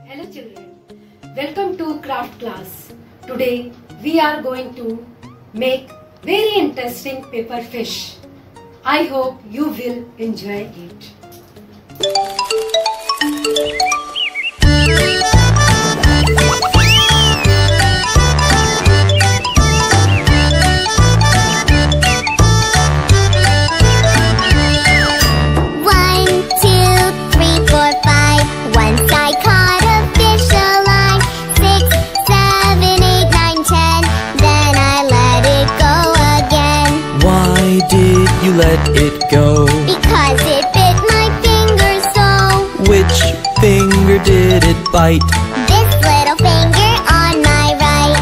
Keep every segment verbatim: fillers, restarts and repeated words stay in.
Hello children, welcome to craft class. Today we are going to make very interesting paper fish. I hope you will enjoy it. You let it go because it bit my finger so. Which finger did it bite? This little finger on my right.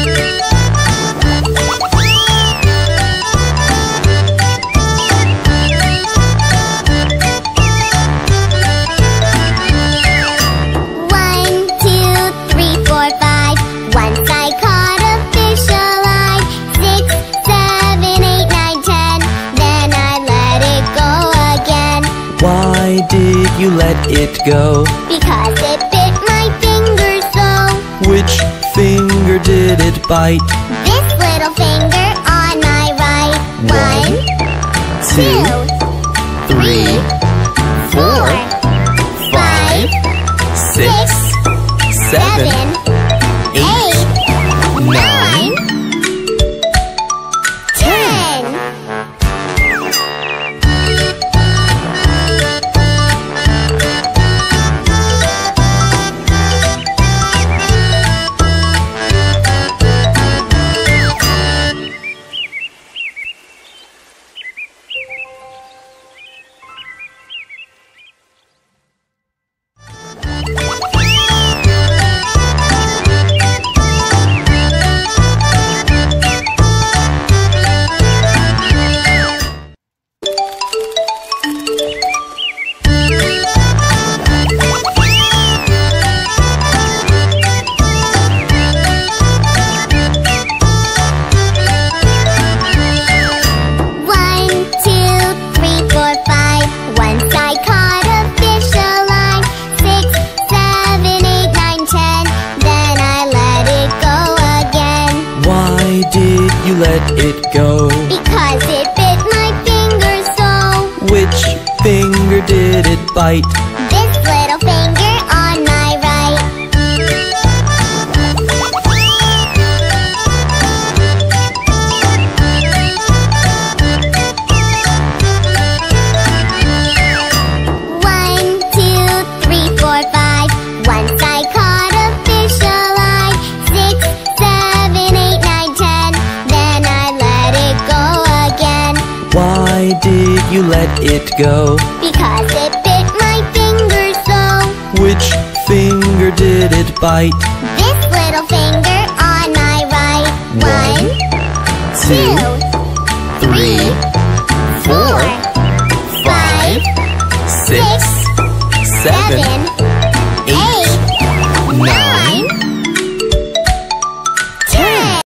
One, two, three, four, five. Once I caught a fish alive. Six, seven, eight, nine, ten. Why did you let it go? Because it bit my finger so. Which finger did it bite? This little finger on my right. One, two, three, four, five, six, seven, eight, nine, ten. You let it go because it bit my finger so. Which finger did it bite? This little finger on my right. One, two, three, four, five. Once I caught a fish alive. Six, seven, eight, nine, ten. Why did you let it go? Because it bit my finger so. Which finger did it bite? This little finger on my right. One, two, three, four, five, six, seven,